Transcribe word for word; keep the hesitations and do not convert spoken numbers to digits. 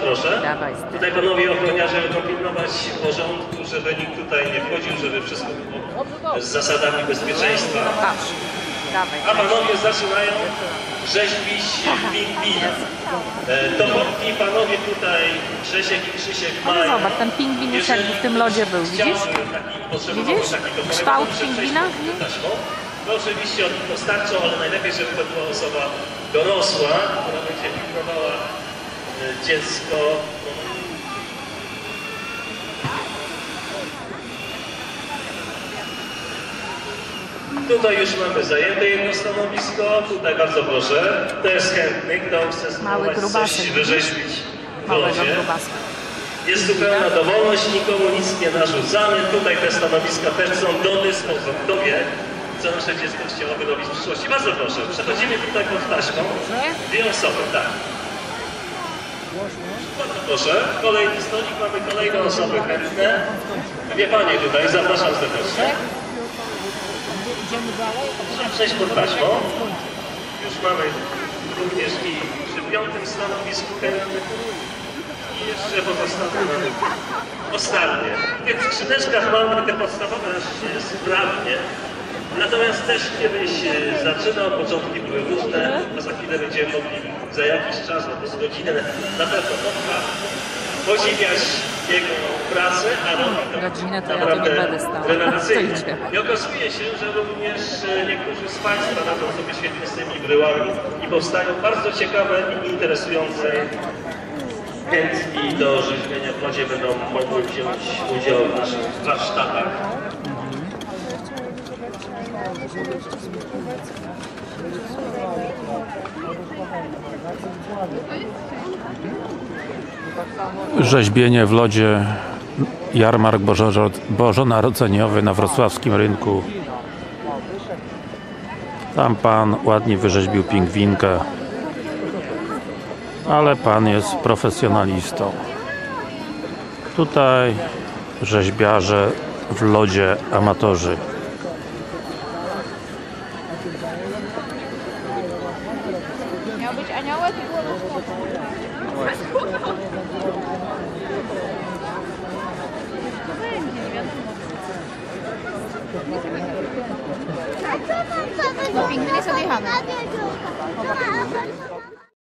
proszę. Dawaj. Tutaj panowie ochroniarze będą pilnować porządku, żeby nikt tutaj nie wchodził, żeby wszystko było z zasadami bezpieczeństwa. Patrz. Dawaj. A panowie zaczynają rzeźbić pingwina. Dowodni panowie tutaj, Grzesiek i Krzysiek No mają. zobacz, ten pingwin już jakby w tym lodzie był, widzisz? Widzisz? Kształt pingwina? To oczywiście postarczą, ale najlepiej, żeby to była osoba dorosła, która będzie pilnowała dziecko. Tutaj już mamy zajęte jedno stanowisko. Tutaj bardzo proszę. To jest chętny, kto chce spróbować coś wyrzeźbić w lodzie. Jest tu pełna dowolność, nikomu nic nie narzucamy. Tutaj te stanowiska też są do dyspozycji. Kto wie, co nasze dziecko chciałoby robić w przyszłości. Bardzo proszę. Przechodzimy tutaj pod taśmą. Dwie osoby, tak. Bardzo proszę. Kolejny stolik, mamy kolejne osoby chętne. Dwie panie tutaj, zapraszam serdecznie. Trzeba przejść pod taśmą. Już mamy również i przy piątym stanowisku chętnych. I jeszcze pozostałe mamy ostatnie. W tych skrzyneczkach mamy te podstawowe sprawnie. Natomiast też kiedyś zaczynał, początki były różne, a za chwilę będziemy mogli za jakiś czas, no to z godziny, na pewno można podziwiać jego pracę, a robi to Godzinę to ja naprawdę tu nie będę stała. rewelacyjnie. I okazuje się, że również niektórzy z Państwa radzą sobie świetnie z tymi bryłami i powstają bardzo ciekawe i interesujące. Chętni do rzeźbienia w lodzie będą mogły wziąć udział w naszych warsztatach. Rzeźbienie w lodzie, jarmark bożonarodzeniowy na wrocławskim rynku. Tam pan ładnie wyrzeźbił pingwinkę, ale pan jest profesjonalistą. Tutaj rzeźbiarze w lodzie, amatorzy. Miał być aniołek i było pingwin jest odjechany.